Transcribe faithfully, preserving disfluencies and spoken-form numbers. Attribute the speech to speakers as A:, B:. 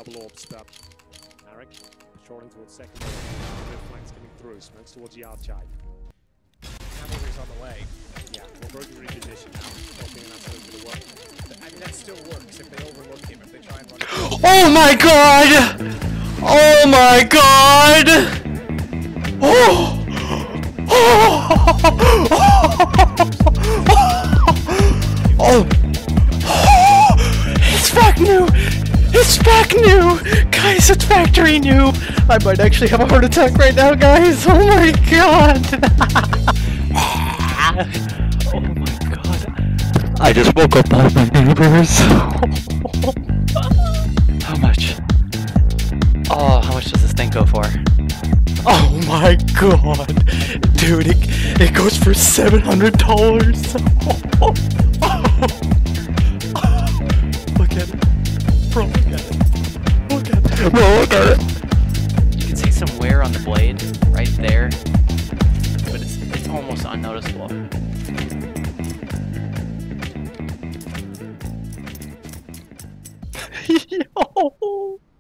A: double orb step. Eric, shorting towards second. Good flanks coming through. Smokes towards the outside.
B: Cavalry's on the way.
A: Yeah, we're going to reposition now. Hoping that's going to work.
B: I mean, that still works if they overlook him, if they try and run.
C: Oh my god! Oh my god! Oh! Oh! Oh! It's back new! It's back new! Guys, it's factory new! I might actually have a heart attack right now, guys! Oh my god! Oh my god. I just woke up all my neighbors. How much? Oh, how much does this thing go for? Oh my god! Dude, it, it goes for seven hundred dollars! Oh, oh, oh. Look at it. Bro, look at it. Look at it. Bro, look at it. You can see some wear on the blade right there, but it's, it's almost unnoticeable. Yo!